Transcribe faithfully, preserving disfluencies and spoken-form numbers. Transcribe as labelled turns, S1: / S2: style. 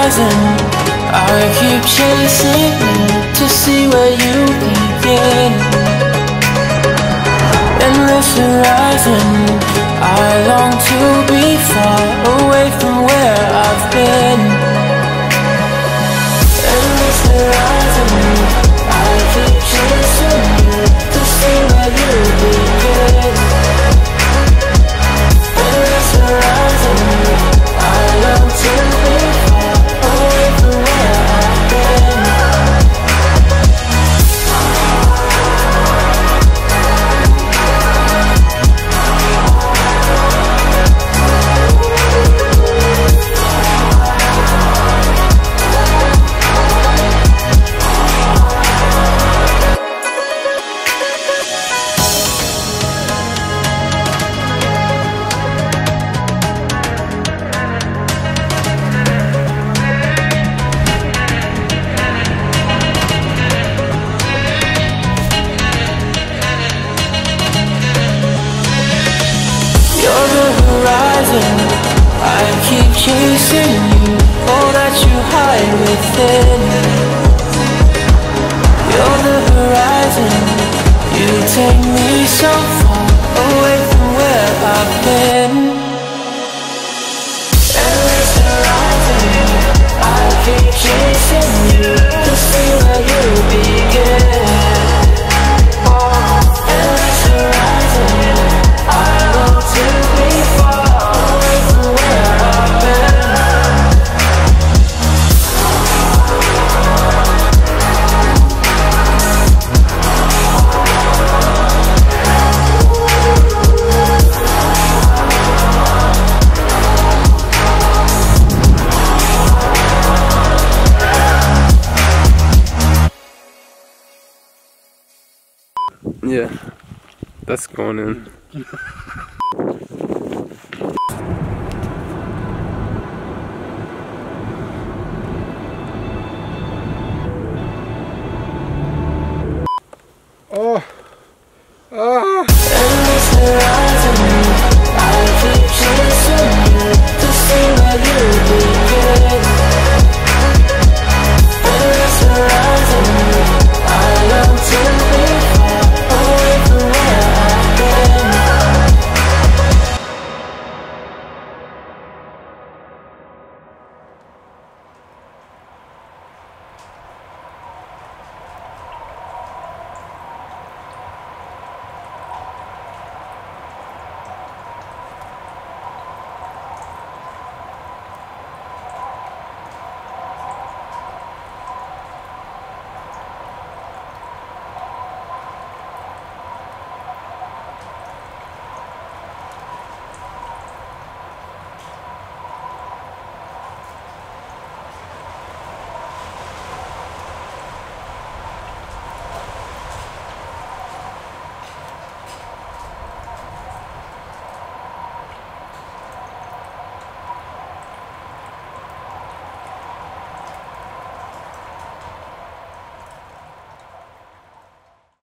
S1: horizon, I keep chasing you to see where you begin. Endless horizon, I long to be far away from where I've been. Endless horizon, I keep chasing you to see where you begin. Endless horizon, I long to be far away from where I've been. I keep chasing you, all that you hide within. You're the horizon, you take me so far away from where I've been. Endless horizon, I keep chasing you to see where you begin. Endless horizon, I want to be far away from where I've been.
S2: Yeah, that's going in. Oh, ah.
S1: Endless horizon, I keep chasing you to see where you